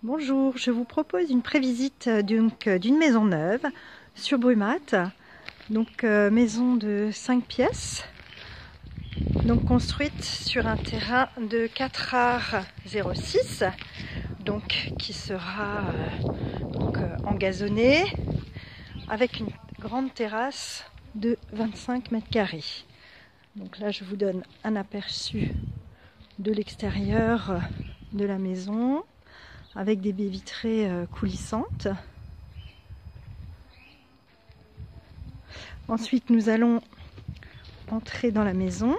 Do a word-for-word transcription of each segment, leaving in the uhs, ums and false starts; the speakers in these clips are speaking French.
Bonjour, je vous propose une prévisite d'une maison neuve sur Brumath. Donc euh, maison de cinq pièces, donc construite sur un terrain de quatre arts zéro six, donc qui sera euh, donc, euh, engazonné avec une grande terrasse de vingt-cinq mètres carrés. Donc là je vous donne un aperçu de l'extérieur de la maison, avec des baies vitrées coulissantes. Ensuite, nous allons entrer dans la maison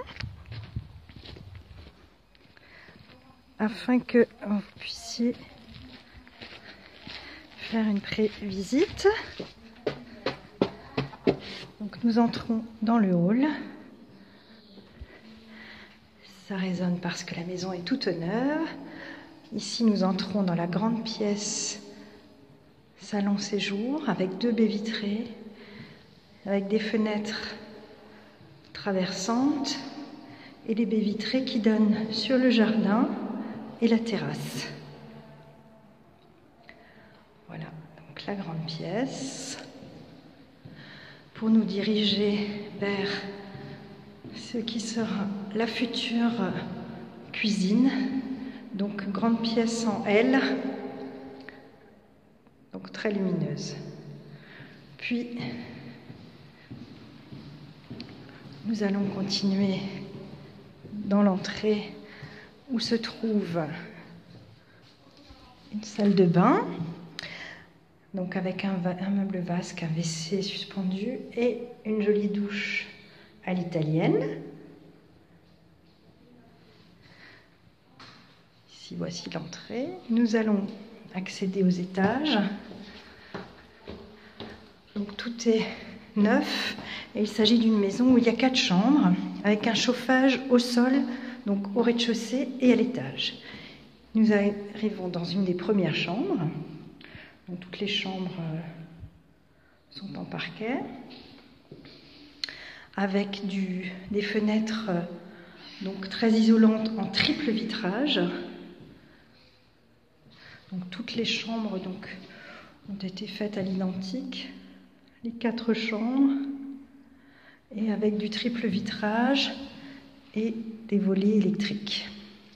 afin que vous puissiez faire une pré-visite. Donc, nous entrons dans le hall. Ça résonne parce que la maison est toute neuve. Ici, nous entrons dans la grande pièce salon séjour avec deux baies vitrées, avec des fenêtres traversantes et des baies vitrées qui donnent sur le jardin et la terrasse. Voilà, donc la grande pièce. Pour nous diriger vers ce qui sera la future cuisine. Donc, grande pièce en L, donc très lumineuse. Puis, nous allons continuer dans l'entrée où se trouve une salle de bain, donc avec un, un meuble vasque, un W C suspendu et une jolie douche à l'italienne. Ici, voici l'entrée. Nous allons accéder aux étages. Donc tout est neuf et il s'agit d'une maison où il y a quatre chambres avec un chauffage au sol, donc au rez-de-chaussée et à l'étage. Nous arrivons dans une des premières chambres. Donc toutes les chambres sont en parquet avec du, des fenêtres donc très isolantes en triple vitrage. Donc toutes les chambres donc, ont été faites à l'identique, les quatre chambres, et avec du triple vitrage et des volets électriques.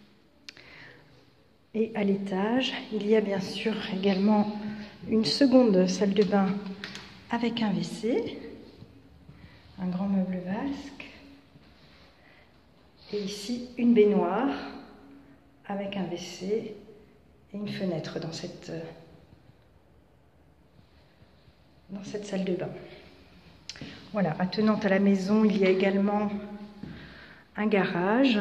Et à l'étage, il y a bien sûr également une seconde salle de bain avec un W C, un grand meuble vasque, et ici une baignoire avec un W C et une fenêtre dans cette, dans cette salle de bain. Voilà, attenant à la maison, il y a également un garage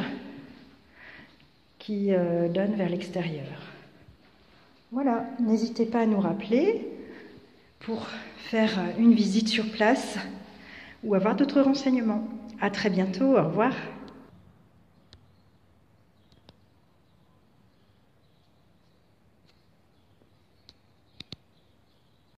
qui euh, donne vers l'extérieur. Voilà, n'hésitez pas à nous rappeler pour faire une visite sur place ou avoir d'autres renseignements. À très bientôt, au revoir.